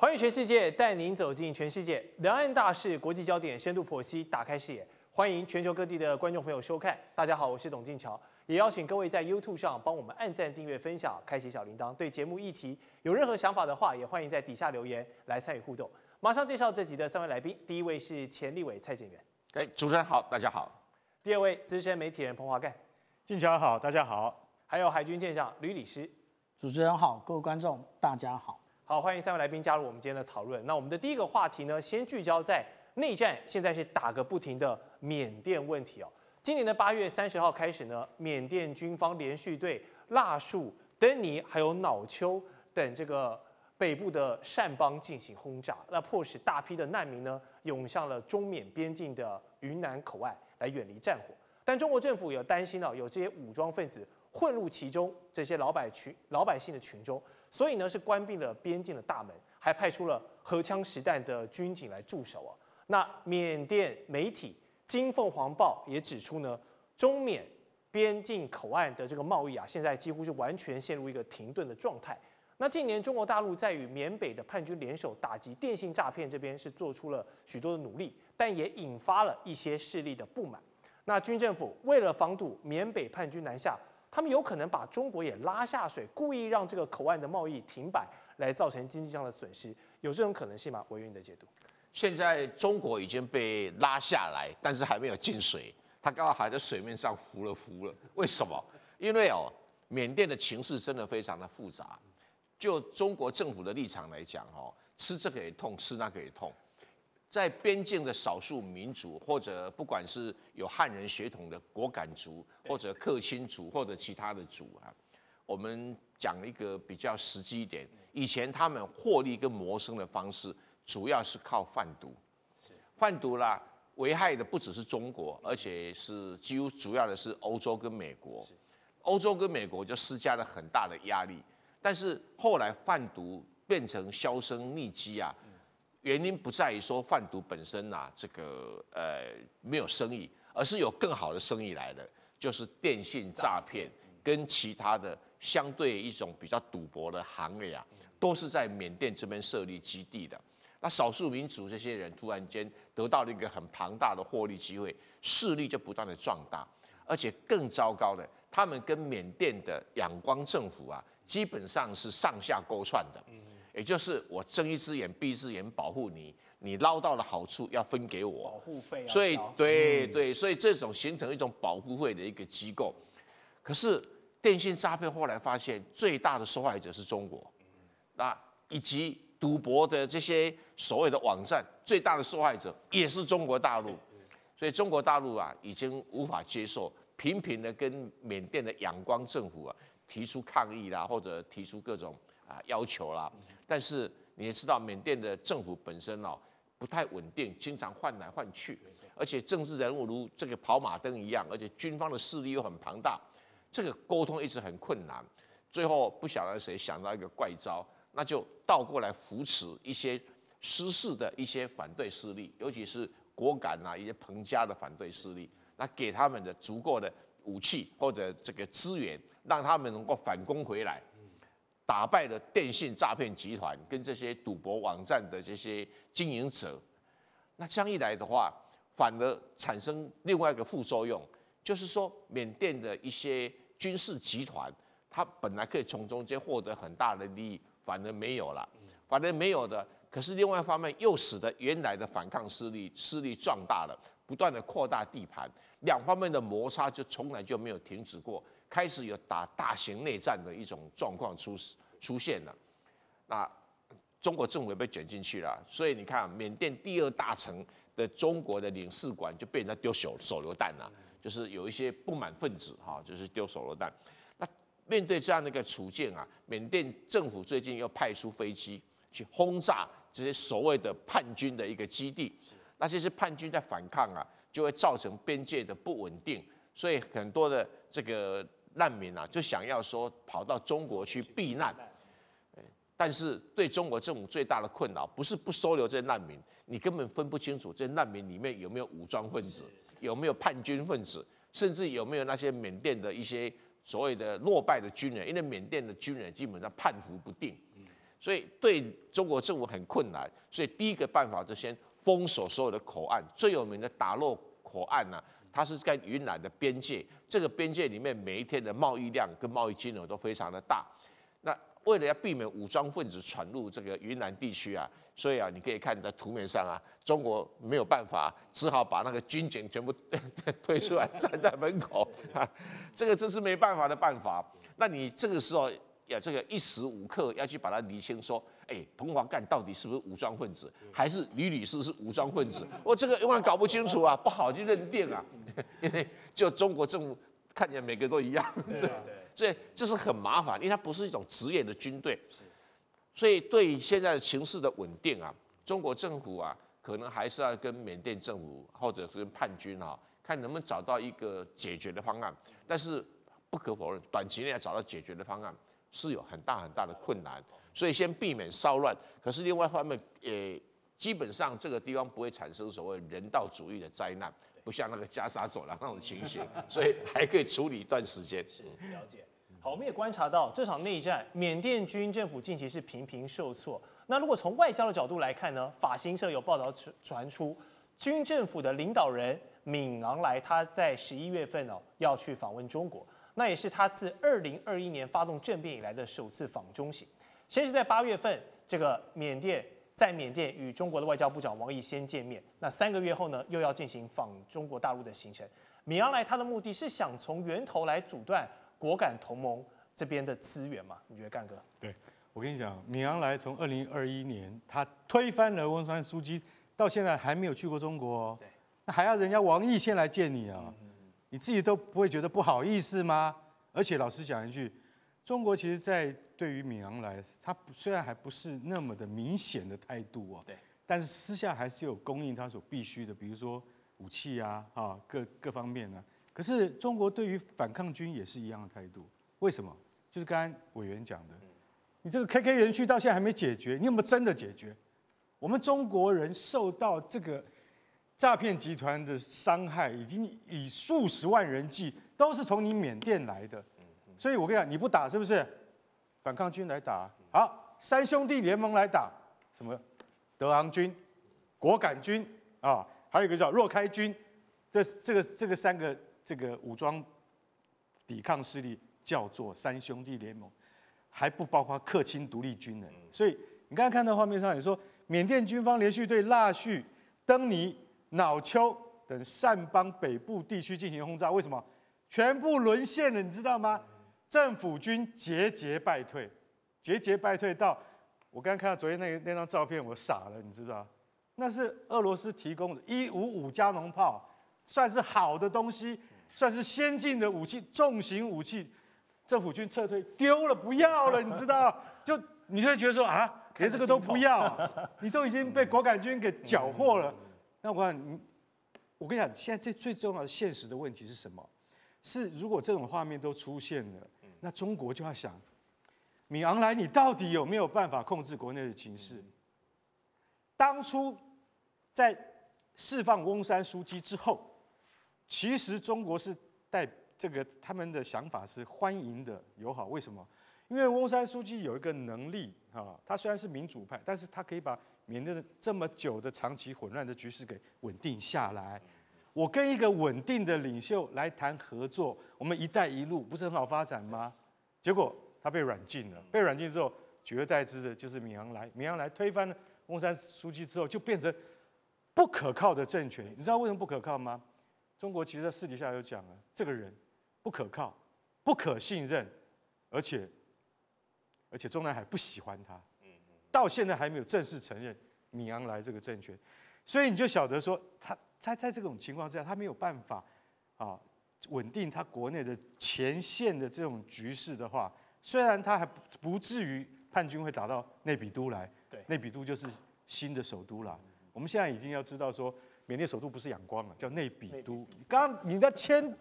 环宇全世界，带您走进全世界，两岸大事、国际焦点深度剖析，打开视野。欢迎全球各地的观众朋友收看。大家好，我是董进桥，也邀请各位在 YouTube 上帮我们按赞、订阅、分享，开启小铃铛。对节目议题有任何想法的话，也欢迎在底下留言来参与互动。马上介绍这集的3位来宾，第一位是前立委蔡正元， 主持人好，大家好。 第二位资深媒体人彭华干， 进桥好，大家好。 还有海军舰长吕礼师。 主持人好，各位观众大家好。 好，欢迎3位来宾加入我们今天的讨论。那我们的第一个话题呢，先聚焦在内战，现在是打个不停的缅甸问题哦。今年的8月30号开始呢，缅甸军方连续对腊戍、登尼还有瑙丘等这个北部的善邦进行轰炸，那迫使大批的难民呢涌向了中缅边境的云南口岸来远离战火。但中国政府有担心到有这些武装分子混入其中，这些老百姓的群中，所以呢是关闭了边境的大门，还派出了荷枪实弹的军警来驻守啊。那缅甸媒体《金凤凰报》也指出呢，中缅边境口岸的这个贸易啊，现在几乎是完全陷入一个停顿的状态。那近年中国大陆在与缅北的叛军联手打击电信诈骗这边是做出了许多的努力，但也引发了一些势力的不满。那军政府为了防堵缅北叛军南下，他们有可能把中国也拉下水，故意让这个口岸的贸易停摆，来造成经济上的损失，有这种可能性吗？委员的解读。 现在中国已经被拉下来，但是还没有进水，它刚好还在水面上浮了。为什么？因为缅甸的情势真的非常的复杂。就中国政府的立场来讲，吃这个也痛，吃那个也痛。在边境的少数民族，或者不管是有汉人血统的果敢族，或者克钦族，或者其他的族啊，我们讲一个比较实际一点，以前他们获利跟谋生的方式，主要是靠贩毒。贩毒啦，危害的不只是中国，而且是几乎主要的是欧洲跟美国。欧洲跟美国就施加了很大的压力，但是后来贩毒变成销声匿迹啊。原因不在于说贩毒本身啊，没有生意，而是有更好的生意来的，就是电信诈骗跟其他的相对一种比较赌博的行业啊，都是在缅甸这边设立基地的。那少数民族这些人突然间得到了一个很庞大的获利机会，势力就不断的壮大，而且更糟糕的，他们跟缅甸的仰光政府啊，基本上是上下勾串的。也就是我睁一只眼闭一只眼保护你，你捞到的好处要分给我， 保护费。 所以对，所以这种形成一种保护费的一个机构。可是电信诈骗后来发现，最大的受害者是中国，那以及赌博的这些所谓的网站，最大的受害者也是中国大陆。所以中国大陆啊，已经无法接受，频频的跟缅甸的仰光政府啊提出抗议啦，或者提出各种要求啦。但是你也知道，缅甸的政府本身不太稳定，经常换来换去，而且政治人物如这个跑马灯一样，而且军方的势力又很庞大，这个沟通一直很困难。最后不晓得谁想到一个怪招，那就倒过来扶持一些失势的一些反对势力，尤其是果敢啊一些彭家的反对势力，那给他们的足够的武器或者这个资源，让他们能够反攻回来。打败了电信诈骗集团跟这些赌博网站的这些经营者，那这样一来的话，反而产生另外一个副作用，就是说缅甸的一些军事集团，它本来可以从中间获得很大的利益，反而没有了，反而没有的。可是另外一方面，又使得原来的反抗势力壮大了，不断的扩大地盘，两方面的摩擦就从来就没有停止过。开始有打大型内战的一种状况出现了，那中国政府也被卷进去了，所以你看，缅甸第2大城的中国的领事馆就被人家丢手榴弹了，就是有一些不满分子就是丢手榴弹。那面对这样的一个处境啊，缅甸政府最近又派出飞机去轰炸这些所谓的叛军的一个基地，那这些叛军在反抗啊，就会造成边界的不稳定，所以很多的这个难民啊，就想要说跑到中国去避难，但是对中国政府最大的困扰不是不收留这些难民，你根本分不清楚这些难民里面有没有武装分子，有没有叛军分子，甚至有没有那些缅甸的一些所谓的落败的军人，因为缅甸的军人基本上叛服不定， 所以对中国政府很困难。所以第一个办法就先封锁所有的口岸，最有名的打漏口岸呢、它是在云南的边界，这个边界里面每一天的贸易量跟贸易金额都非常的大。那为了要避免武装分子闯入这个云南地区啊，所以啊，你可以看在图面上啊，中国没有办法，只好把那个军警全部推出来站在门口啊，这个真是没办法的办法。那你这个时候这个一时五刻要去把它厘清，说，彭华干到底是不是武装分子，还是吕律师是武装分子？我这个永远搞不清楚啊，不好去认定啊，因为就中国政府看起来每个都一样，所以这是很麻烦，因为它不是一种职业的军队，所以对现在的情势的稳定啊，中国政府啊，可能还是要跟缅甸政府或者是跟叛军啊，看能不能找到一个解决的方案。但是不可否认，短期内要找到解决的方案是有很大的困难，所以先避免骚乱。可是另外一方面，基本上这个地方不会产生所谓人道主义的灾难。不像那个加沙走廊那种情形，所以还可以处理一段时间。 是了解。好，我们也观察到这场内战，缅甸军政府近期是频频受挫。那如果从外交的角度来看呢，法新社有报道传出，军政府的领导人敏昂莱他在11月份要去访问中国，那也是他自2021年发动政变以来的首次访中行。先是在8月份，这个在缅甸与中国的外交部长王毅先见面，那3个月后呢，又要进行访中国大陆的行程。敏昂莱他的目的是想从源头来阻断果敢同盟这边的资源嘛？你觉得干哥？ 对，我跟你讲，敏昂莱从2021年他推翻了翁山书记，到现在还没有去过中国哦。那还要人家王毅先来见你啊？你自己都不会觉得不好意思吗？而且老实讲一句，中国其实在对于敏昂莱，他虽然还不是那么的明显的态度哦， 对， 但是私下还是有供应他所必须的，比如说武器啊，各方面啊。可是中国对于反抗军也是一样的态度，为什么？就是刚才委员讲的，你这个 KK 园区到现在还没解决，你有没有真的解决？我们中国人受到这个诈骗集团的伤害，已经以数十万人计，都是从你缅甸来的。所以我跟你讲，你不打是不是？反抗军来打，好，三兄弟联盟来打，什么德昂军、果敢军啊，还有一个叫若开军，这个3个这个武装抵抗势力叫做三兄弟联盟，还不包括克钦独立军呢。所以你刚才看到画面上，你说缅甸军方连续对腊戌、登尼、瑙丘等善邦北部地区进行轰炸，为什么？全部沦陷了，你知道吗？政府军节节败退，到我刚刚看到昨天那张照片，我傻了，你知道？那是俄罗斯提供的155加农炮，算是好的东西，算是先进的武器，重型武器。政府军撤退丢了，不要了，你知道？就你会觉得说啊，连这个都不要，你都已经被果敢军给缴获了。那我跟你讲，现在最重要的现实的问题是什么？是如果这种画面都出现了，那中国就要想，敏昂莱你到底有没有办法控制国内的情势？当初在释放翁山书记之后，其实中国是他们的想法是欢迎的、友好。为什么？因为翁山书记有一个能力啊，他虽然是民主派，但是他可以把缅甸的这么久的长期混乱的局势给稳定下来。我跟一个稳定的领袖来谈合作，我们“一带一路”不是很好发展吗？结果他被软禁了，被软禁之后，取而代之的就是敏昂莱。敏昂莱推翻了翁山书记之后，就变成不可靠的政权。你知道为什么不可靠吗？中国其实在私底下有讲了，这个人不可靠、不可信任，而且中南海不喜欢他，到现在还没有正式承认敏昂莱这个政权，所以你就晓得说他在这种情况之下，他没有办法稳定他国内的前线的这种局势的话，虽然他还不至于叛军会打到内比都来，内比都就是新的首都啦。我们现在已经要知道说，缅甸首都不是仰光了，叫内比都。刚刚你在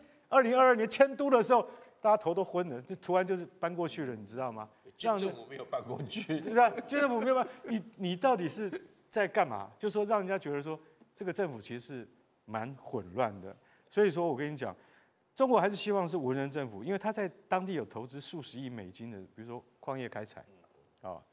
2022年迁都的时候，大家头都昏了，就突然就是搬过去了，你知道吗？ 军政府没有搬过去， 对吧？军政府没有搬，你到底是在干嘛？就是说让人家觉得说，这个政府其实是蛮混乱的。所以说我跟你讲，中国还是希望是文人政府，因为他在当地有投资数十亿美金的，比如说矿业开采，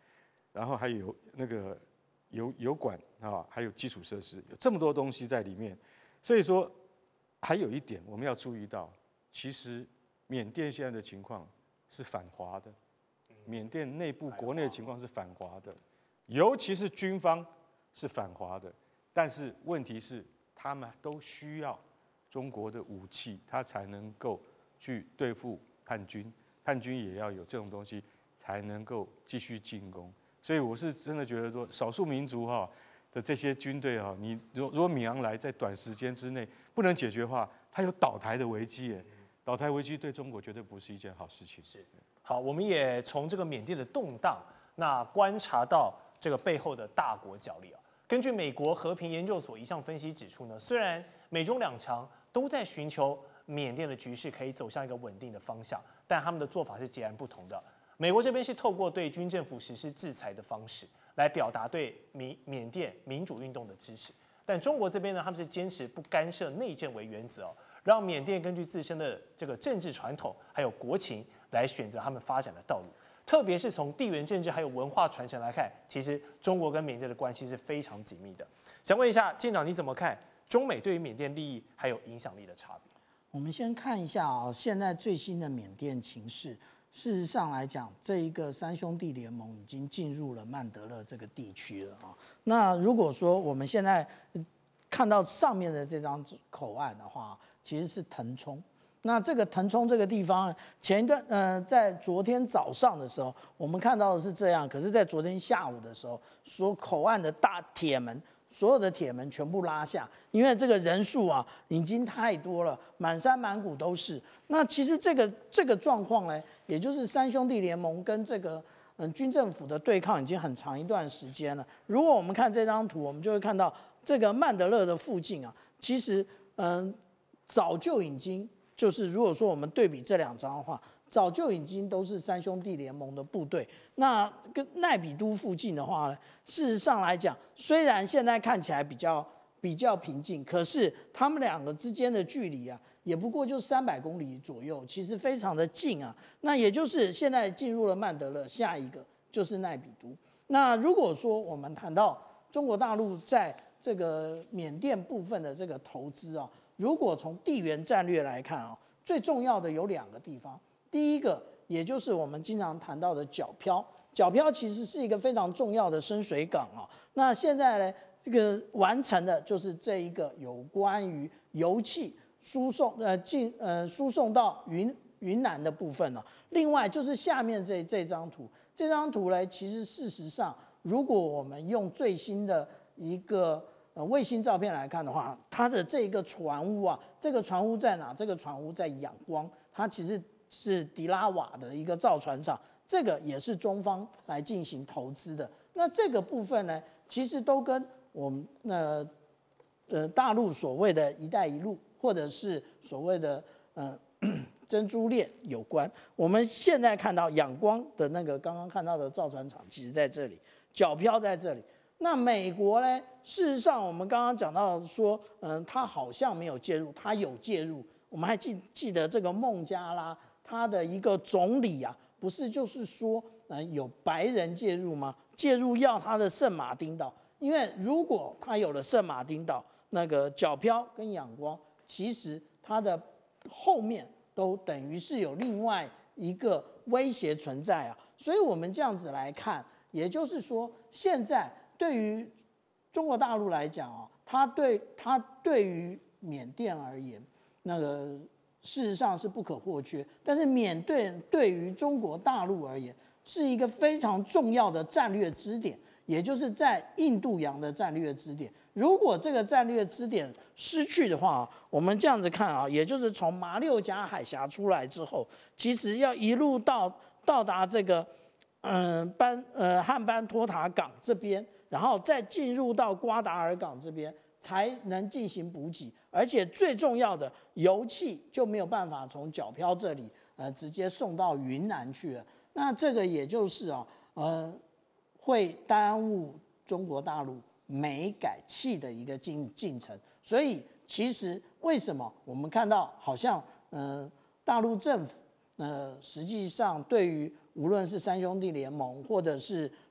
然后还有那个油管啊，还有基础设施，有这么多东西在里面。所以说，还有一点我们要注意到，其实缅甸现在的情况是反华的，缅甸内部国内的情况是反华的，尤其是军方是反华的。但是问题是，他们都需要中国的武器，他才能够去对付叛军，叛军也要有这种东西才能够继续进攻。所以我是真的觉得说，少数民族的这些军队你如果敏昂莱在短时间之内不能解决的话，它有倒台的危机耶。倒台危机对中国绝对不是一件好事情。 是，好，我们也从这个缅甸的动荡，那观察到这个背后的大国角力啊。根据美国和平研究所一项分析指出呢，虽然美中两强都在寻求缅甸的局势可以走向一个稳定的方向，但他们的做法是截然不同的。美国这边是透过对军政府实施制裁的方式来表达对缅甸民主运动的支持，但中国这边呢，他们是坚持不干涉内政为原则让缅甸根据自身的这个政治传统还有国情来选择他们发展的道路。特别是从地缘政治还有文化传承来看，其实中国跟缅甸的关系是非常紧密的。想问一下舰长，你怎么看中美对于缅甸利益还有影响力的差别？ 我们先看一下现在最新的缅甸情势。事实上来讲，这一个三兄弟联盟已经进入了曼德勒这个地区了那如果说我们现在看到上面的这张口岸的话，其实是腾冲。那这个腾冲这个地方，前一段在昨天早上的时候，我们看到的是这样，可是在昨天下午的时候，说口岸的大铁门，所有的铁门全部拉下，因为这个人数已经太多了，满山满谷都是。那其实这个状况呢，也就是三兄弟联盟跟这个军政府的对抗已经很长一段时间了。如果我们看这张图，我们就会看到这个曼德勒的附近其实早就已经。就是如果说我们对比这两张的话，早就已经都是三兄弟联盟的部队。那跟奈比都附近的话呢，事实上来讲，虽然现在看起来比较平静，可是他们两个之间的距离也不过就300公里左右，其实非常的近那也就是现在进入了曼德勒，下一个就是奈比都。那如果说我们谈到中国大陆在这个缅甸部分的这个投资如果从地缘战略来看最重要的有2个地方。第一个，也就是我们经常谈到的皎漂。皎漂其实是一个非常重要的深水港那现在呢，这个完成的就是这一个有关于油气输送到云南的部分另外就是下面这张图，这张图呢，其实事实上，如果我们用最新的一个卫星照片来看的话，它的这个船坞这个船坞在哪？这个船坞在仰光，它其实是迪拉瓦的一个造船厂，这个也是中方来进行投资的。那这个部分呢，其实都跟我们大陆所谓的一带一路，或者是所谓的珍珠链有关。我们现在看到仰光的那个刚刚看到的造船厂，其实在这里，皎漂在这里。那美国呢？事实上，我们刚刚讲到说，他好像没有介入，他有介入。我们还记得这个孟加拉，他的一个总理不是就是说，有白人介入吗？介入要他的圣马丁岛，因为如果他有了圣马丁岛，那个皎漂跟仰光，其实它的后面都等于是有另外一个威胁存在所以我们这样子来看，也就是说，现在对于中国大陆来讲它对于缅甸而言，那个事实上是不可或缺。但是缅甸对于中国大陆而言，是一个非常重要的战略支点，也就是在印度洋的战略支点。如果这个战略支点失去的话，我们这样子看也就是从马六甲海峡出来之后，其实要一路到达这个汉班托塔港这边，然后再进入到瓜达尔港这边，才能进行补给。而且最重要的，油气就没有办法从皎漂这里直接送到云南去了。那这个也就是会耽误中国大陆煤改气的一个进程。所以其实为什么我们看到好像大陆政府实际上对于无论是三兄弟联盟或者是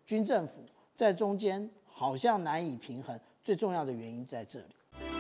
军政府在中间好像难以平衡，最重要的原因在这里。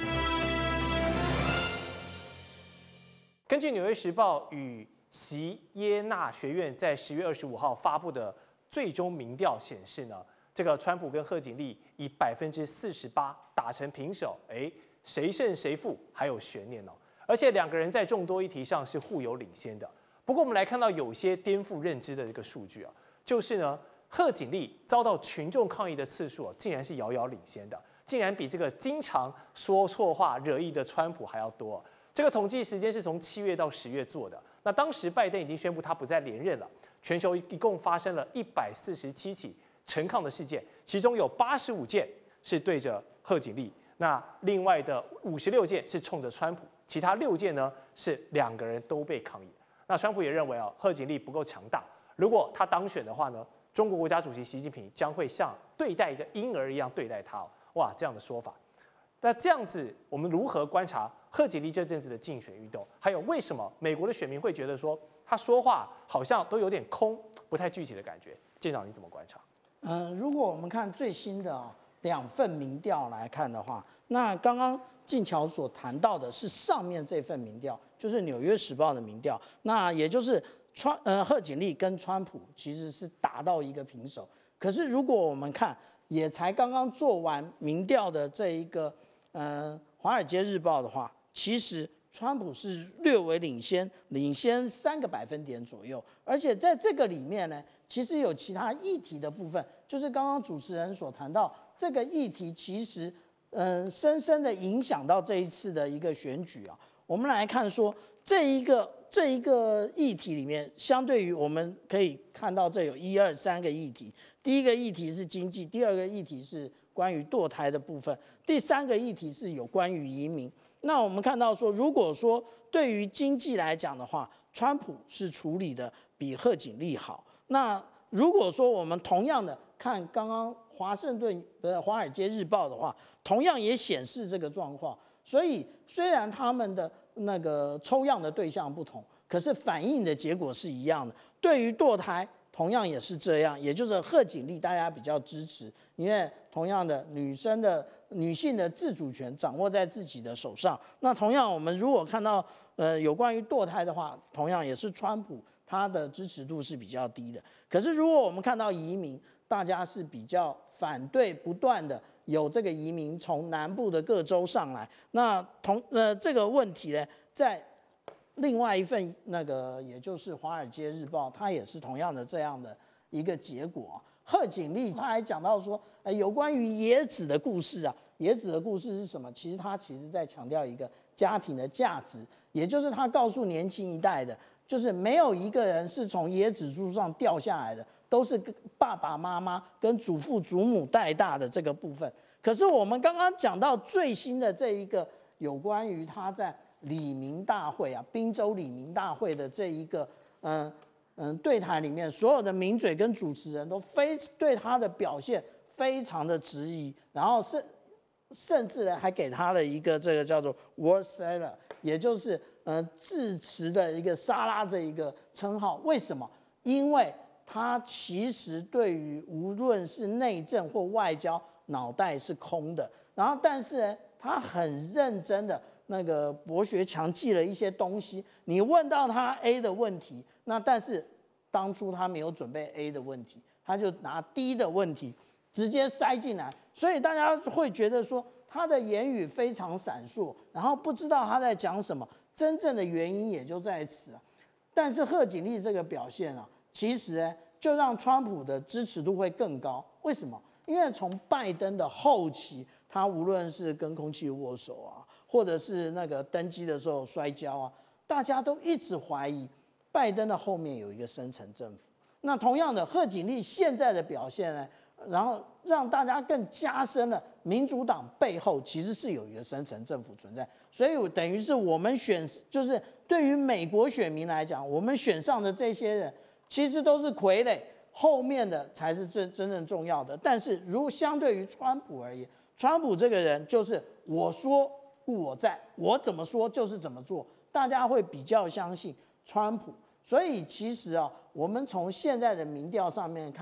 根据《纽约时报》与席耶纳学院在10月25号发布的最终民调显示呢，这个川普跟贺锦丽以48%打成平手，谁胜谁负还有悬念哦。而且两个人在众多议题上是互有领先的。不过我们来看到有些颠覆认知的这个数据啊，就是呢，贺锦丽遭到群众抗议的次数竟然是遥遥领先的，竟然比这个经常说错话惹意的川普还要多。这个统计时间是从7月到10月做的。那当时拜登已经宣布他不再连任了，全球一共发生了147起陈抗的事件，其中有85件是对着贺锦丽，那另外的56件是冲着川普，其他6件呢是两个人都被抗议。那川普也认为贺锦丽不够强大，如果他当选的话呢，中国国家主席习近平将会像对待一个婴儿一样对待他。哇，这样的说法。那这样子，我们如何观察贺锦丽这阵子的竞选运动？还有为什么美国的选民会觉得说他说话好像都有点空，不太具体的感觉？舰长你怎么观察？ 如果我们看最新的2份民调来看的话，那刚刚静乔所谈到的是上面这份民调，就是《纽约时报》的民调，那也就是贺锦丽跟川普其实是打到一个平手。可是如果我们看，也才刚刚做完民调的这一个《华尔街日报》的话，其实川普是略微领先3个百分点左右，而且在这个里面呢，其实有其他议题的部分，就是刚刚主持人所谈到这个议题，其实深深的影响到这一次的一个选举啊。我们来看说这一个议题里面，相对于我们可以看到，这有1、2、3个议题。第一个议题是经济，第二个议题是关于堕胎的部分，第三个议题是有关于移民。那我们看到说，如果说对于经济来讲的话，川普是处理的比贺锦丽好。那如果说我们同样的看刚刚华尔街日报的话，同样也显示这个状况。所以虽然他们的那个抽样的对象不同，可是反映的结果是一样的。对于堕胎，同样也是这样，也就是贺锦丽大家比较支持，因为同样的女性的自主权掌握在自己的手上。那同样我们如果看到有关于堕胎的话，同样也是川普他的支持度是比较低的。可是如果我们看到移民，大家是比较反对不断的有这个移民从南部的各州上来。那这个问题呢，在另外一份也就是《华尔街日报》，它也是同样的这样的一个结果。贺锦丽他还讲到说，有关于野子的故事啊，野子的故事是什么？其实他在强调一个家庭的价值，也就是他告诉年轻一代的，就是没有一个人是从椰子树上掉下来的，都是爸爸妈妈跟祖父祖母带大的这个部分。可是我们刚刚讲到最新的这一个有关于他在李明大会啊，宾州李明大会的这一个对谈里面，所有的名嘴跟主持人都对他的表现非常的质疑，然后甚至呢还给他了一个这个叫做 word salad， 也就是致辞的一个沙拉这一个称号。为什么？因为他其实对于无论是内政或外交，脑袋是空的。然后但是呢，他很认真的博学强记了一些东西。你问到他 A 的问题，那但是当初他没有准备 A 的问题，他就拿 D 的问题直接塞进来，所以大家会觉得说他的言语非常闪烁，然后不知道他在讲什么。真正的原因也就在此啊。但是贺锦丽这个表现啊，其实呢就让川普的支持度会更高。为什么？因为从拜登的后期，他无论是跟空气握手啊，或者是登基的时候摔跤啊，大家都一直怀疑拜登的后面有一个深层政府。那同样的，贺锦丽现在的表现呢，然后让大家更加深了民主党背后其实是有一个深层政府存在。所以等于是我们就是对于美国选民来讲，我们选上的这些人其实都是傀儡，后面的才是真正重要的。但是如相对于川普而言，川普这个人就是我说故我在，我怎么说就是怎么做，大家会比较相信川普。所以其实啊，我们从现在的民调上面看来，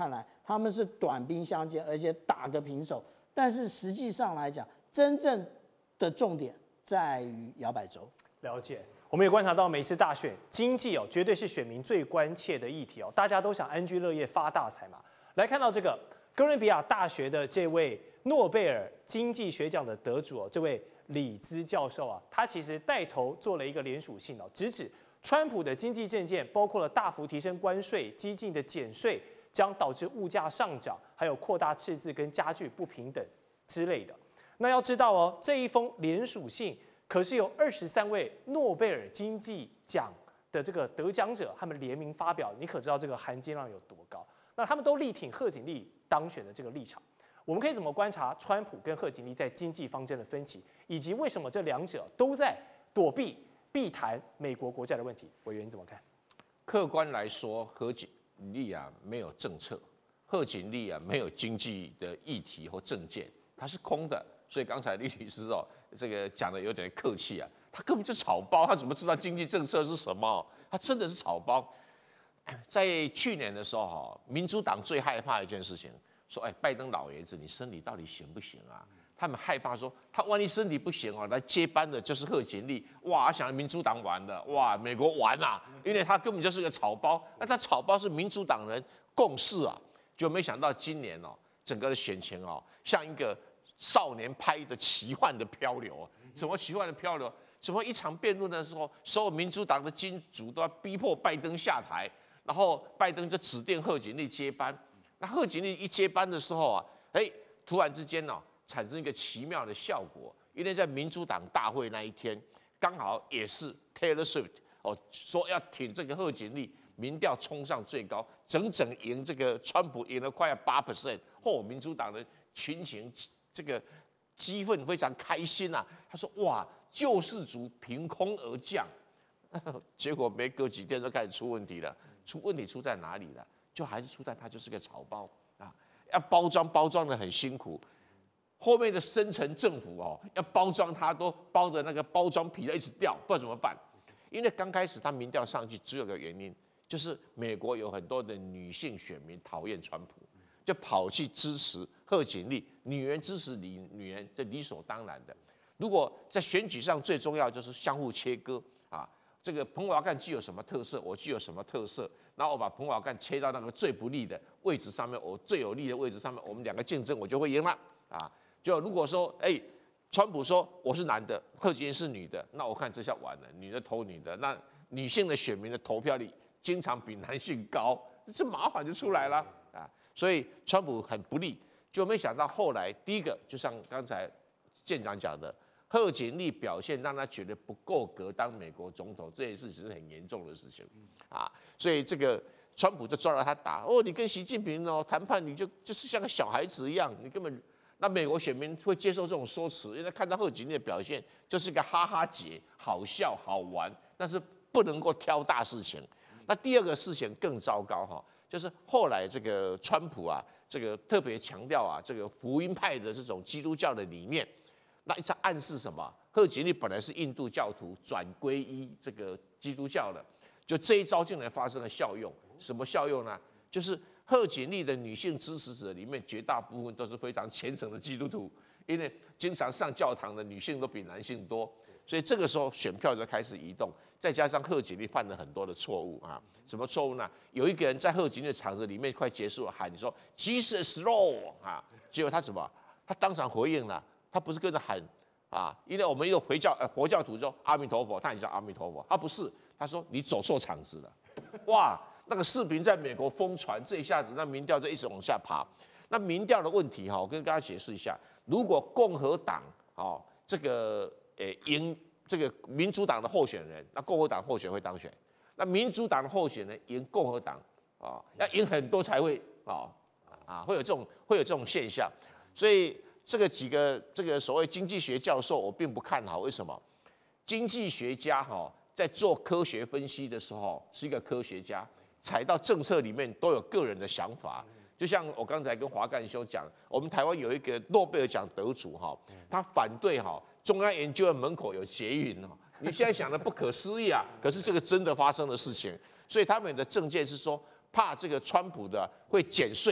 他们是短兵相接，而且打个平手。但是实际上来讲，真正的重点在于摇摆州。 了解。我们也观察到，每次大选，经济绝对是选民最关切的议题大家都想安居乐业、发大财嘛。来看到这个哥伦比亚大学的这位诺贝尔经济学奖的得主这位李兹教授他其实带头做了一个联署信直指川普的经济政见包括了大幅提升关税、激进的减税，将导致物价上涨，还有扩大赤字跟加剧不平等之类的。那要知道这一封联署信可是有23位诺贝尔经济奖的这个得奖者，他们联名发表，你可知道这个含金量有多高？那他们都力挺贺锦丽当选的这个立场。我们可以怎么观察川普跟贺锦丽在经济方针的分歧，以及为什么这两者都在避谈美国国债的问题？委员你怎么看？ 客观来说，贺锦丽没有政策，贺锦丽没有经济的议题或政见，它是空的。所以刚才李律师这个讲的有点客气他根本就草包，他怎么知道经济政策是什么？他真的是草包。在去年的时候民主党最害怕一件事情，说拜登老爷子你身体到底行不行啊？他们害怕说他万一身体不行来接班的就是贺锦丽，哇，想民主党完了，哇，美国完了，因为他根本就是个草包。那他草包是民主党人共识就没想到今年整个的选情像一个少年拍的奇幻的漂流，怎么奇幻的漂流？怎么一场辩论的时候，所有民主党的金主都要逼迫拜登下台，然后拜登就指定贺锦丽接班。那贺锦丽一接班的时候突然之间产生一个奇妙的效果，因为在民主党大会那一天，刚好也是 Taylor Swift 说要挺这个贺锦丽，民调冲上最高，整整赢这个川普，赢了快要8%。民主党的群情这个激愤非常开心他说哇，救世主凭空而降，结果没隔几天就开始出问题了。问题出在哪里了？就还是出在他就是个草包要包装的很辛苦。后面的深层政府要包装他，都包的那个包装皮都一直掉，不知道怎么办。因为刚开始他民调上去只有个原因，就是美国有很多的女性选民讨厌川普，就跑去支持贺锦丽，女人支持女人，这理所当然的。如果在选举上最重要就是相互切割这个彭华干具有什么特色，我具有什么特色，然后我把彭华干切到那个最不利的位置上面，我最有利的位置上面，我们两个竞争，我就会赢了就如果说川普说我是男的，贺锦丽是女的，那我看这下完了，女的投女的，那女性的选民的投票率经常比男性高，这麻烦就出来了所以川普很不利，就没想到后来第一个，就像刚才舰长讲的，贺锦丽表现让他觉得不够格当美国总统，这件事情是很严重的事情所以这个川普就抓到他打你跟习近平谈判，你就是像个小孩子一样，你根本那美国选民会接受这种说辞，因为看到贺锦丽的表现就是个哈哈节，好笑好玩，但是不能够挑大事情。那第二个事情更糟糕就是后来这个川普这个特别强调这个福音派的这种基督教的理念，那一直暗示什么？贺锦丽本来是印度教徒，转皈依这个基督教的，就这一招竟然发生了效用。什么效用呢？就是贺锦丽的女性支持者里面，绝大部分都是非常虔诚的基督徒，因为经常上教堂的女性都比男性多，所以这个时候选票就开始移动。再加上贺锦丽犯了很多的错误什么错误呢？有一个人在贺锦丽的场子里面快结束了，喊你说 Jesus Lord 结果他怎么？他当场回应了，他不是跟着喊因为我们有佛教徒说阿弥陀佛，他也叫阿弥陀佛，他不是，他说你走错场子了，哇！那个视频在美国疯传，这一下子那民调就一直往下爬。那民调的问题我跟大家解释一下，如果共和党这个赢这个民主党的候选人，那共和党候选会当选；那民主党的候选人赢共和党要赢很多才会会有这种现象。所以这个几个这个所谓经济学教授，我并不看好。为什么？经济学家在做科学分析的时候是一个科学家。踩到政策里面都有个人的想法，就像我刚才跟华干兄讲，我们台湾有一个诺贝尔奖得主他反对中央研究院门口有捷运你现在想的不可思议可是这个真的发生的事情，所以他们的政见是说怕这个川普的会减税，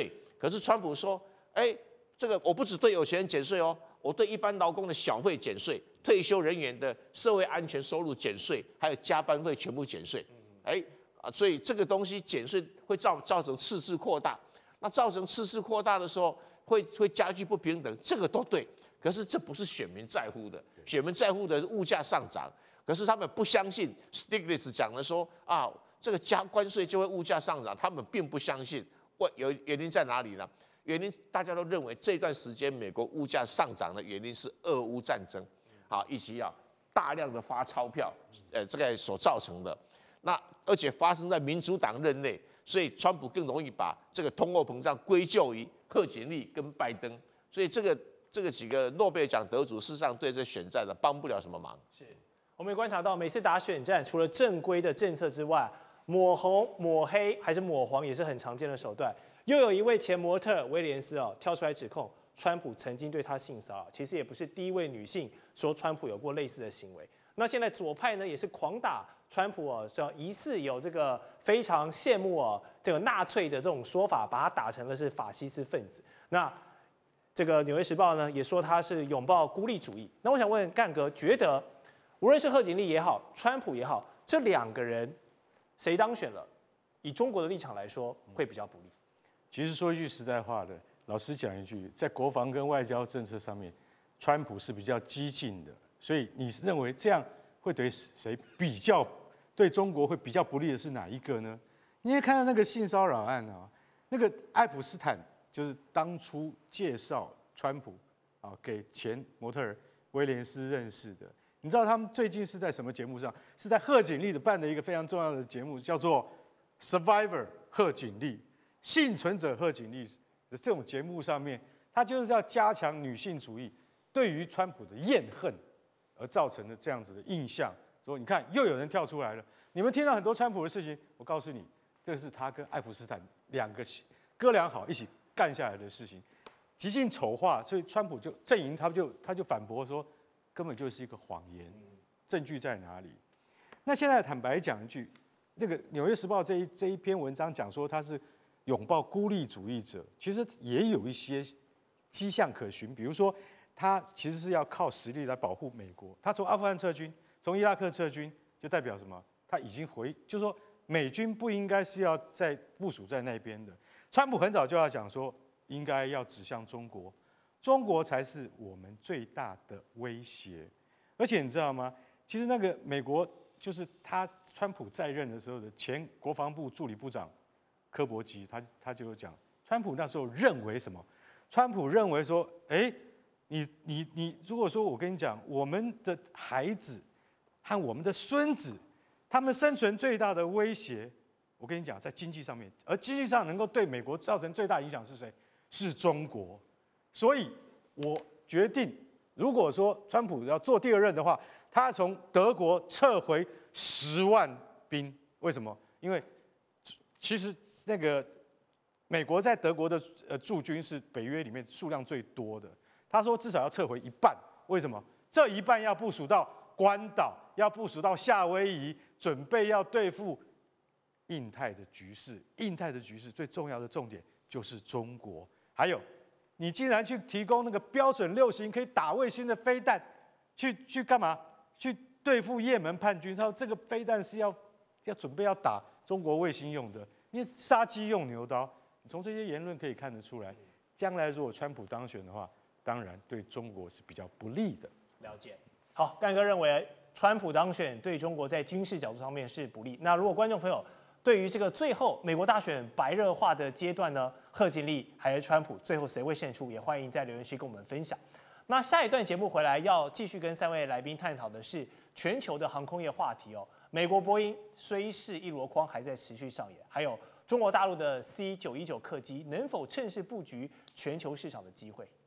可是川普说，这个我不只对有钱人减税哦，我对一般劳工的小费减税，退休人员的社会安全收入减税，还有加班费全部减税。所以这个东西减税会造成赤字扩大，那造成赤字扩大的时候，会加剧不平等，这个都对。可是这不是选民在乎的，选民在乎的是物价上涨。可是他们不相信 Stiglitz 讲的说啊，这个加关税就会物价上涨，他们并不相信。原因在哪里呢？原因大家都认为这段时间美国物价上涨的原因是俄乌战争，以及大量的发钞票，这个所造成的。那而且发生在民主党任内，所以川普更容易把这个通货膨胀归咎于贺锦丽跟拜登。所以这个几个诺贝尔奖得主，事实上对这选战呢帮不了什么忙。 是我们也观察到，每次打选战，除了正规的政策之外，抹红、抹黑还是抹黄也是很常见的手段。又有一位前模特威廉斯跳出来指控川普曾经对他性骚扰，其实也不是第一位女性说川普有过类似的行为。那现在左派呢也是狂打川普疑似有这个非常羡慕这个纳粹的这种说法，把他打成了是法西斯分子。那这个《纽约时报》呢也说他是拥抱孤立主义。那我想问干哥，觉得无论是贺锦丽也好，川普也好，这两个人谁当选了，以中国的立场来说会比较不利？ 其实说一句实在话的，老实讲一句，在国防跟外交政策上面，川普是比较激进的，所以你认为这样会对谁比较对中国会比较不利的是哪一个呢？你也看到那个性骚扰案那个爱普斯坦就是当初介绍川普给前模特儿威廉斯认识的。你知道他们最近是在什么节目上？是在贺锦丽办的一个非常重要的节目，叫做《Survivor 贺锦丽》。幸存者贺锦丽的这种节目上面，他就是要加强女性主义对于川普的厌恨而造成的这样子的印象。说你看又有人跳出来了，你们听到很多川普的事情，我告诉你，这是他跟爱普斯坦两个哥俩好一起干下来的事情，极尽丑化。所以川普就阵营他就反驳说，根本就是一个谎言，证据在哪里？那现在坦白讲一句，这个《纽约时报》这一篇文章讲说他是拥抱孤立主义者，其实也有一些迹象可循。比如说，他其实是要靠实力来保护美国。他从阿富汗撤军，从伊拉克撤军，就代表什么？他已经就是说美军不应该是要在部署在那边的。川普很早就要讲说，应该要指向中国，中国才是我们最大的威胁。而且你知道吗？其实那个美国就是川普在任的时候的前国防部助理部长柯伯基，他就有讲，川普那时候认为什么？川普认为说，你如果说我跟你讲，我们的孩子和我们的孙子，他们生存最大的威胁，我跟你讲，在经济上面，而经济上能够对美国造成最大影响是谁？是中国。所以我决定，如果说川普要做第二任的话，他从德国撤回10万兵。为什么？因为其实那个美国在德国的驻军是北约里面数量最多的。他说至少要撤回一半。为什么？这一半要部署到关岛，要部署到夏威夷，准备要对付印太的局势。印太的局势最重要的重点就是中国。还有，你竟然去提供那个标准6型可以打卫星的飞弹，去干嘛？去对付也门叛军。他说这个飞弹是要准备要打中国卫星用的，因为杀鸡用牛刀。你从这些言论可以看得出来，将来如果川普当选的话，当然对中国是比较不利的。 了解。好，干哥认为川普当选对中国在军事角度上面是不利。那如果观众朋友对于这个最后美国大选白热化的阶段呢，贺锦丽还是川普，最后谁会胜出，也欢迎在留言区跟我们分享。那下一段节目回来要继续跟3位来宾探讨的是全球的航空业话题哦。美国波音虽是一箩筐还在持续上演，还有中国大陆的C919客机能否趁势布局全球市场的机会？